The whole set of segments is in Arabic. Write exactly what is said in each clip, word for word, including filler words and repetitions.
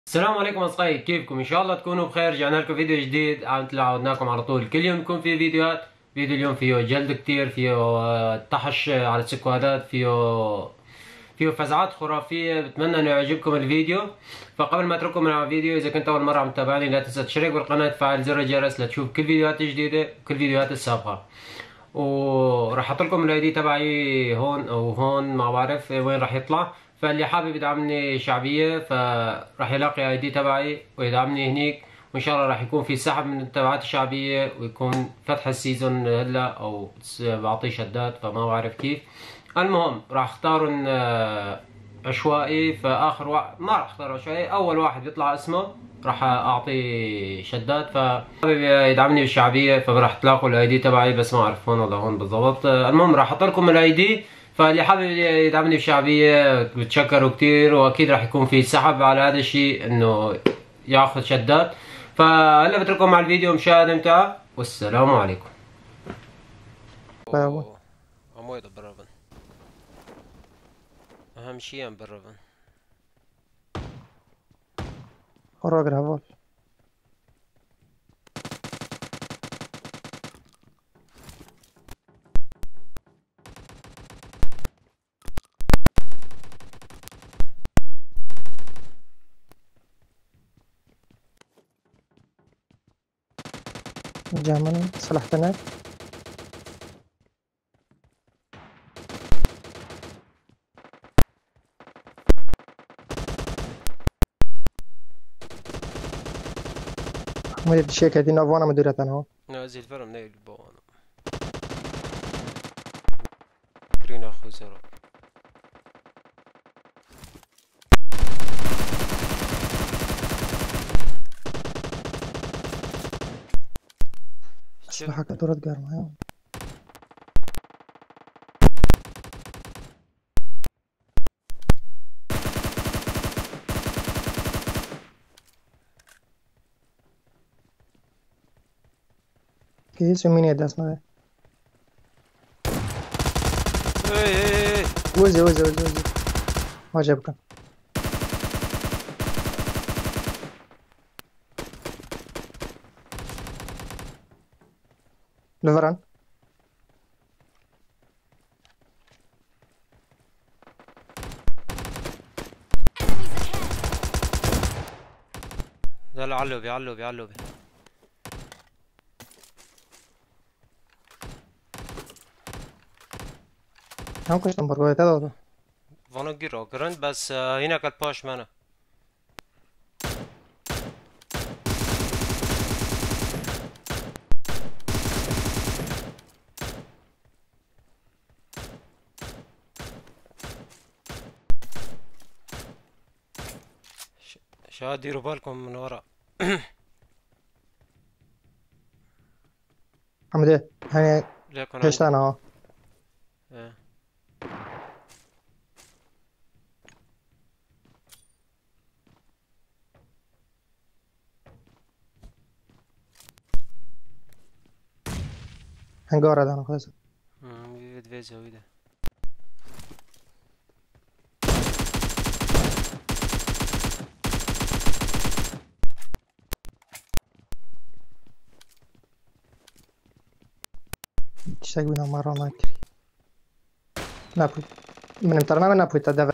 السلام عليكم اصدقائي، كيفكم؟ ان شاء الله تكونوا بخير. رجعنا لكم فيديو جديد مثل ما عودناكم على طول. كل يوم يكون في فيديوهات. فيديو اليوم فيه جلد كتير، فيه آه، طحش على السكوادات، فيه فيه فزعات خرافية. بتمنى انه يعجبكم الفيديو. فقبل ما اترككم مع الفيديو، اذا كنت اول مرة عم تتابعني لا تنسى تشترك بالقناة وتفعل زر الجرس لتشوف كل فيديوهات الجديدة وكل فيديوهات السابقة. وراح احط لكم الاي دي تبعي هون او هون، ما بعرف وين راح يطلع. فاللي حابب يدعمني شعبيه فراح يلاقي اي دي تبعي ويدعمني هنيك. وان شاء الله راح يكون في سحب من التبعات الشعبيه، ويكون فتح السيزون هلا او بعطيه شدات، فما بعرف كيف. المهم راح اختارن آه، عشوائي. فاخر واحد ما راح اختار عشوائي، اول واحد بيطلع اسمه راح اعطي شدات. فحابب يدعمني بالشعبيه فراح تلاقوا الاي دي تبعي، بس ما اعرف هون ولا هون بالضبط. المهم راح احط لكم الاي دي. فاللي حابب يدعمني بالشعبيه بتشكروا كتير، واكيد راح يكون في سحب على هذا الشيء انه ياخذ شدات. فهلا بترككم مع الفيديو، مشاهده ممتعه والسلام عليكم. Bravo. اوه عمويد بالربن، اهم شيء بالربن. Horror grabó. Llaman, Salah Penat. مدير الشركة دي نافوانا مديرة أنا. نازل الفرم نايل بوانا كرين اخو زرو. أسلحة كدورة قرمة. كيس ومين يداس ما ايه ايه ايه وزي وزي وزي وزي عجبك. لفران لا لا، علو بي علو بي علو بي. هم كش نمبر هذا هذا. فانو گیرو گرند بس آه، هنا کل پاش منه. ش- شباب ديروا بالكم من ورا. حمدي يعني ليكن هشت عندي. أنا. ايه. هنقار هذا أنا خلاص. مم، يد فيزا ويدا. تشتاق بينا مرة ما أكري. نابولي من امترنا من نابولي تدافع.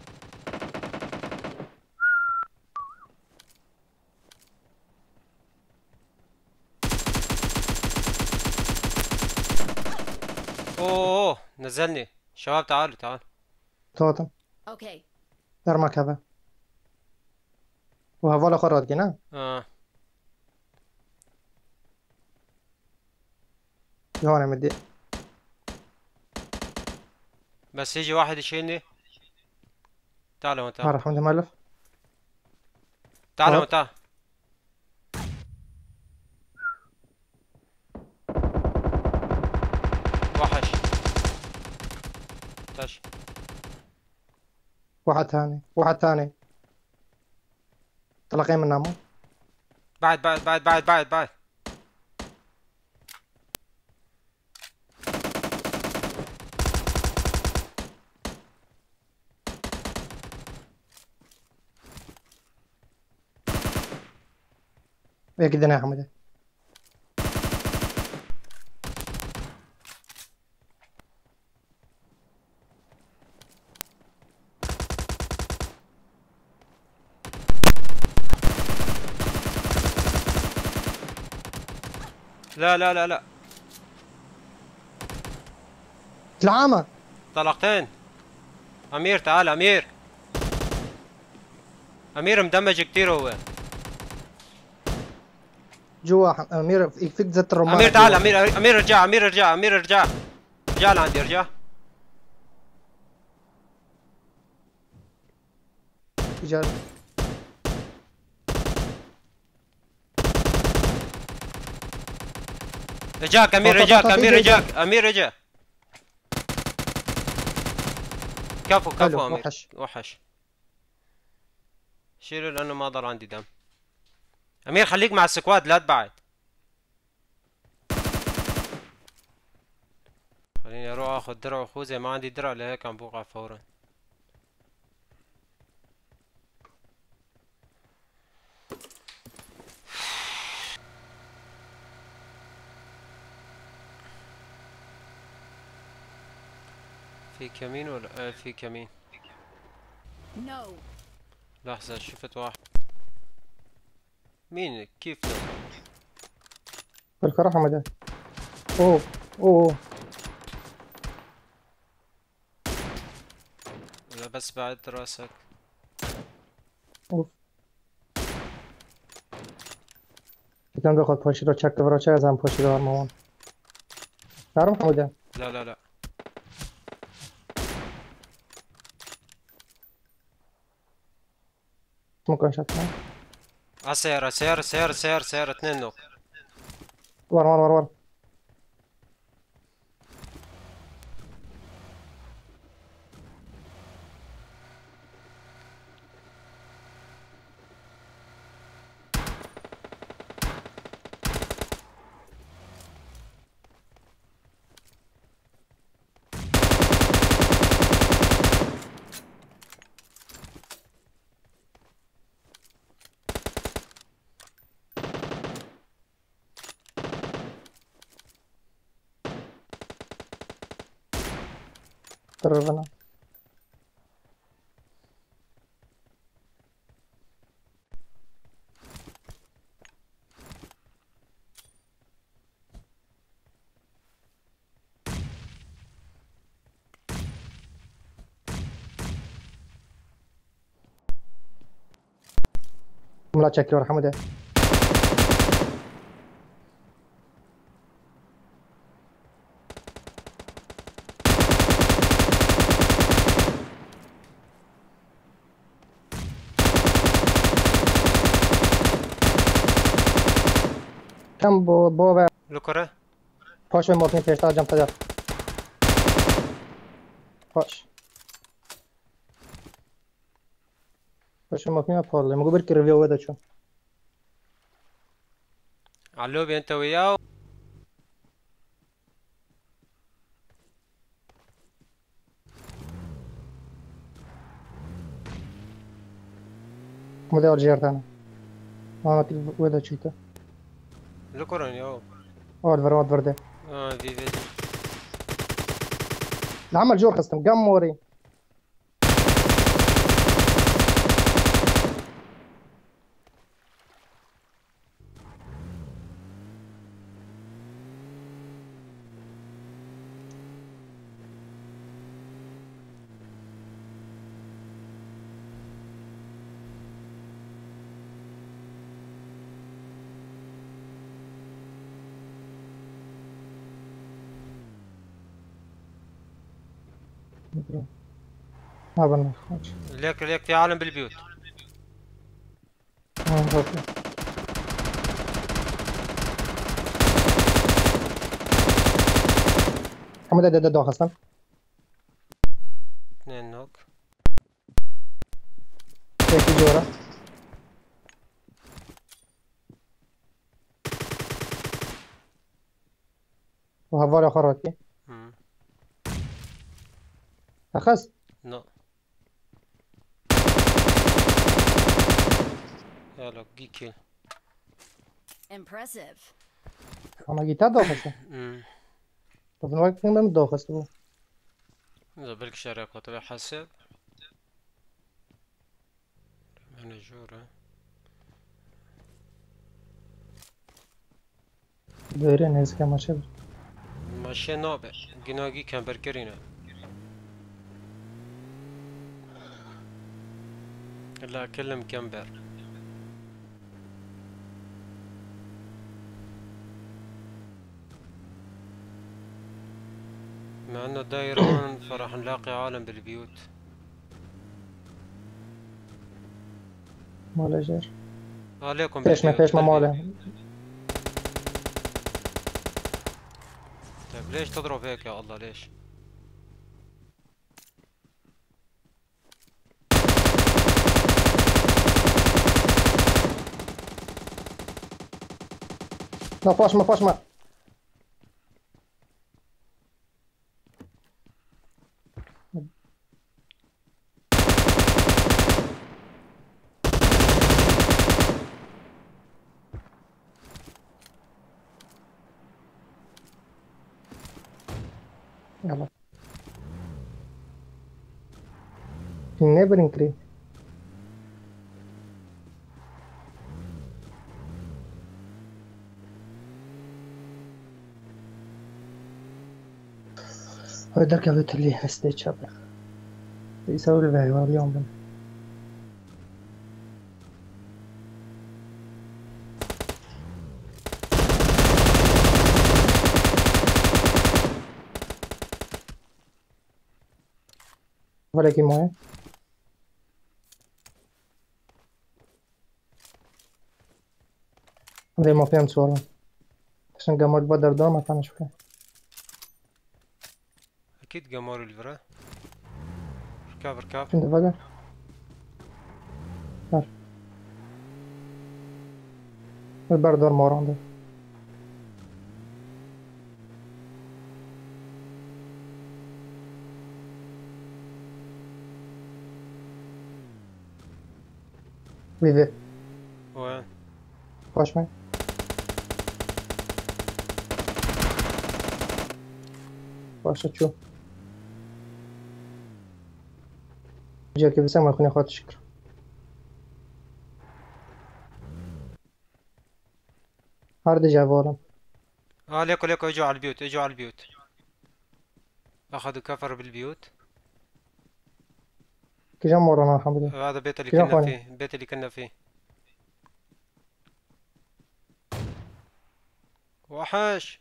اوه أوه، نزلني. شباب تعالوا تعالوا. توتم Okay. درما كذا وهفولا خرط جنا. اه يوانا مدي. بس يجي واحد يشيلني. تعال هون تعال. مرة حمدي مالف. تعال هون توت تعال. وحش. تاش. واحد ثاني واحد ثاني. تلقي من نامو. بعد بعد بعد بعد بعد بعد. ويا كده يا حمد. لا لا لا لا العامة طلقتين. امير تعال امير. امير مدمج كتير هو. جوا ح- امير يكفيك زت الرمانة امير تعال جوا. امير امير ارجع امير ارجع امير ارجع. ارجع لعندي ارجع. رجال رجاك امير طاط طاط رجاك طاط امير اجا اجا. رجاك امير رجع. كفو حلو كفو امير وحش. وحش. شيله لانه ما ضل عندي دم. امير خليك مع السكواد لا تبعد. خليني اروح اخذ درع وخوذة، ما عندي درع لهيك عم بوقع فورا. فيك يمين ولا آه فيك يمين؟ No. لحظة شفت واحد. مين كيف نو؟ بالكره حمد. اوه اوه. ولا بس بعد راسك؟ اوف. Gittim de kod poşiro çaktı vroça yazan poşiro var maman. Var mı Hamude? لا لا لا ممكن شاتنا. عالسيارة سيارة سيارة سيارة سيارة اثنين نوك. Var var var var. قربنا. ملا çekiyor Hamude. Kam bu bu ve لوكرة poş ve motni peşte alacağım tacar. Poş. Poş ve motni apollo. مگو بركي ريفيو ودا شو. علوبي انت وياه. Hamude orjiyar tane. ما تي ودا شيتا. لوكرة ياو. واد ver واد verde. اه في فيديو. العمل جور خصم قام موري. ما بنا. ليك ليك في عالم بالبيوت. اه اوكي. حموده ده ده ده خصم. اثنين نوك. Peki جورا. وهفاري اخراتي. امم اخذ. نو. يلا جي كيل. Impressive. انا جيتها دوخسة. امم طب الوقت كان من دوخسة. اذا بالك شارك طلع حسب انا جورة دايرين هيز كما شبر. ماشي نوبة جناجي كان بركرينا لا اكلم كمبر مع انه دايرون فراح نلاقي عالم بالبيوت. مالا جير. عليكم فيش ما بالبيوت فيش ما بالبيوت. ماله. طيب ليش تضرب هيك يا الله ليش؟ ما فاش ما فاش ما. يلا. في neighboring tree. هذاك قلت لي هستيج شابر يسوي لي فيديو اليوم بن. ولا كي مويه زي ما فهمت صورة عشان قامت بدر دور ما كانش فيه. اكيد قمر الفرا. ركاب ركاب كنت فقر صار البر دور موران ده. بيذي وين؟ واش معي واش تشوف جا كيف سما خليني اخوات الشكر. هارد جا فورا اه ليكو ليكو اجوا على البيوت اجوا على البيوت. اخذوا كفر بالبيوت. كي جا مورانا الحمد لله. هذا البيت اللي كي جا كنا خواني فيه البيت اللي كنا فيه. وحش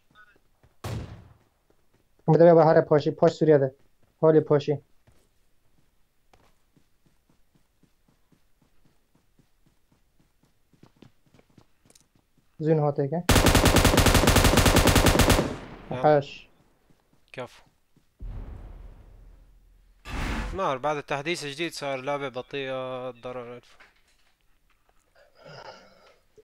مدري بقى هاري باشي باش سوريا ده هولي باشي زين هاتيك يلا حاش. كفو. ما أعرف، بعد التحديث الجديد صار لعبة بطيئة ضرر.